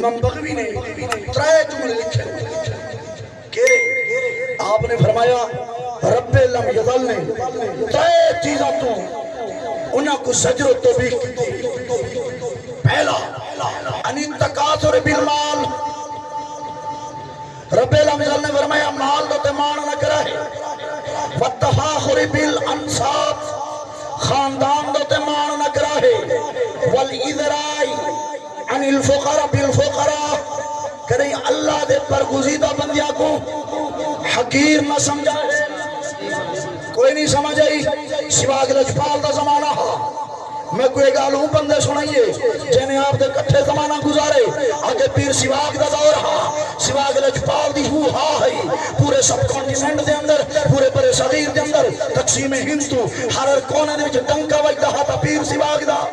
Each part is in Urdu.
امام بغوی نے ترائے جملے لکھے کہ آپ نے فرمایا رب لم یزل نے ترائے چیزاں تو انہاں کو زجر و توبیخ کی پہلا انی تکاثر بالمال رب لم یزل نے فرمایا مال دو تمان نہ کرائے والتفاخر بالانصاب خاندان دو تمان نہ کرائے والإذرائی عن الفقراء بالفقراء کریں اللہ دے برگزیدہ بندیاں کو حقیر نہ سمجھائے کوئی نہیں سمجھ آئی سواگ لجپال دا زمانہ ہا میں کوئی گالوں بندے سنائیے جنہیں آپ دے کٹھے زمانہ گزارے آگے پیر سواگ دا دور ہا سواگ لجپال دی ہو ہا ہے پورے سب کانٹیننٹ دے اندر پورے برے صغیر دے اندر تقسیم ہند تو ہر کونے دے وچ ڈنکا وجدہ ہا تا پیر سواگ دا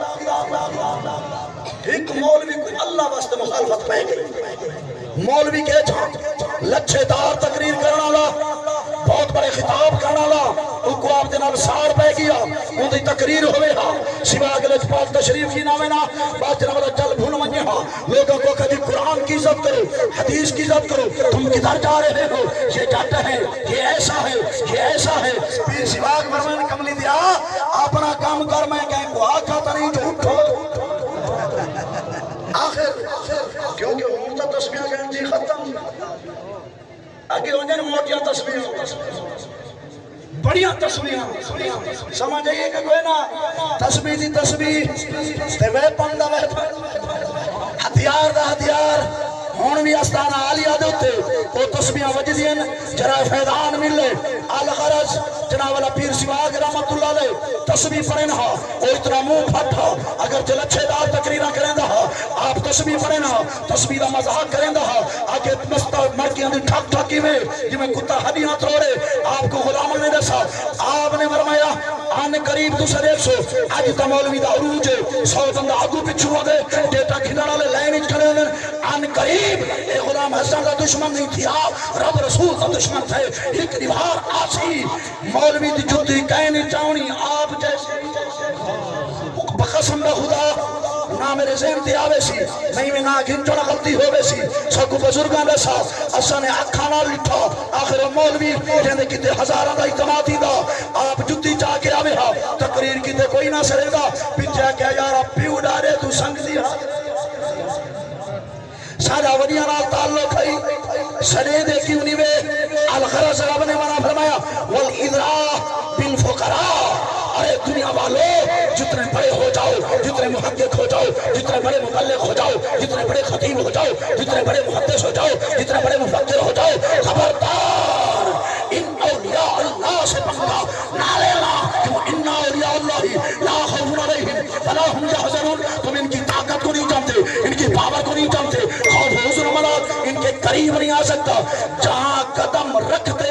ایک مولوی کوئی اللہ واسطے مخالفت پہ گئی مولوی کے جہاں لچھے دار تقریر کرنا لا بہت بڑے خطاب کرنا لا ان کو آپ دنال سار پہ گیا ان دی تقریر ہوئے ہاں سواگ لجپال تشریف کی نامے نا بات جناب اللہ چل بھول منجے ہاں لوگوں کو کہتے قرآن کی عزت کرو حدیث کی عزت کرو تم کدھر جا رہے ہو یہ جاتا ہے یہ ایسا ہے یہ ایسا ہے پیر سواگ مرمین کملی دیا اپنا کام کر میں کہیں کو آکھا تا نہیں جھوٹ ہو آخر کیونکہ ہوتا تسمیہ گئن جی ختم آگے ہوں جائے موٹیاں تسمیہ بڑیاں تسمیہ سمجھ آئیے کہ کوئی نا تسمیہ دی تسمیہ تے وے پندہ وے ہتھیار دا ہتھیار ہون بھی استانہ آلیہ دوتے وہ تسمیہ وجدین جرائے فیضان ملے الغرض جناب والا پیر سواگ رحمت اللہ علیہ تسبیح پڑھیں ہاں وہ اتنا منہ پھٹا اگر جلچے دار تقریرہ کریں دا آپ تسبیح پڑھیں ہاں تسبیح دا مذاق کریں دا آگے مرکیاں دی ٹھک ٹھکی میں جی میں کتا ہڈیاں تروڑے آپ کو غلام نے دسا آپ نے فرمایا آنے قریب دوسرے ایک سو آج تا مولوی دا عروج ہے سو بندہ آگو پچھو ہو دے ڈیٹا کھنڑا لے لائن اچھ کرے آنے قریب اے غلام حسن کا دشمن نہیں تھی رب رسول کا دشمن تھے ایک دیوار آسی مولوی دی جتی کہنی چاونی آپ جیسے بقسم خدا نہ میرے ذہن تے آوے سی نہیں میں نہ گھنچوڑا غلطی ہوئے سی سکو بزرگاں دے ساتھ اسا نے اکھانا لٹھا آخر مولوی جہنے کتے ہزارہ دا اعتمادی دا آپ جتی چاہ کے آوے ہاں تقریر کتے کوئی نہ سرے گا پچھا کیا یارا پیو ڈارے تو سنگ دی ہاں سارا ونیاں نال تعلق ہے سرے دے کیوں نہیں وے الغرض رب نے منع فرمایا والإذراء بالفقراء ارے دنیا والو جتنے بڑے ہو جاؤ جتنے محقق ہو جاؤ جتنے بڑے مبلغ ہو جاؤ جتنے بڑے خطیب ہو جاؤ جتنے بڑے محدث ہو جاؤ جتنے بڑے مفکر ہو جاؤ خبردار ان اولیاء اللہ سے پنگا نہ لینا کیوں ان اولیاء اللہ لا خوف علیہم ولا هم يحزنون تم ان کی طاقت کو نہیں جانتے ان کی پاور کو نہیں جانتے خوف حزن و ملال ان کے قریب نہیں آ سکتا جہاں قدم رکھتے